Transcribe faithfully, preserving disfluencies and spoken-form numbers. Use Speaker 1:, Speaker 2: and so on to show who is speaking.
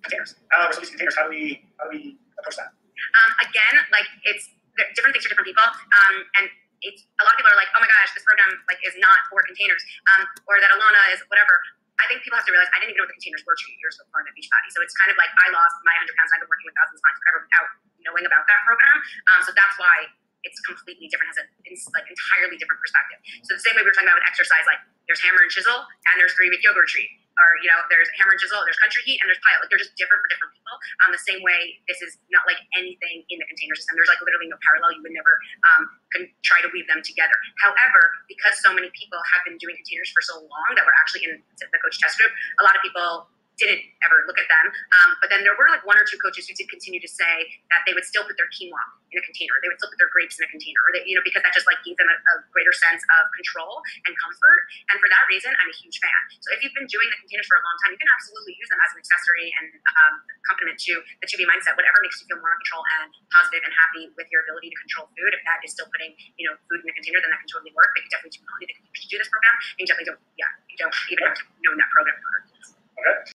Speaker 1: containers. Uh, we're still using containers. How do we how do we approach that?
Speaker 2: Um, again, like it's different things for different people, um, and it's a lot of people are like, oh my gosh, this program like is not for containers, um, or that Ilana is whatever. I think people have to realize I didn't even know what the containers were two years before in the Beachbody. So it's kind of like I lost my one hundred pounds and I've been working with thousands of clients forever without knowing about that program. Um, so that's why it's completely different, has a like entirely different perspective. So the same way we were talking about with exercise, like there's hammer and chisel and there's three-week yoga retreat. Or, you know, there's hammer and chisel, there's country heat, and there's pilot. Like, they're just different for different people. Um, the same way, this is not like anything in the container system. There's like literally no parallel. You would never um, can try to weave them together. However, because so many people have been doing containers for so long that we're actually in the coach test group, a lot of people didn't ever look at them. Um, but then there were like one or two coaches who did continue to say that they would still put their quinoa in a container. They would still put their grapes in a container, or they, you know, because that just like gave them a, a greater sense of control and comfort. And for that reason, I'm a huge fan. So if you've been doing the containers for a long time, you can absolutely use them as an accessory and um, accompaniment to the two B mindset, whatever makes you feel more in control and positive and happy with your ability to control food. If that is still putting, you know, food in a container, then that can totally work. But you definitely do not need the containers to do this program. And you definitely don't, yeah, you don't even have to know that program in order to do this.
Speaker 1: Okay.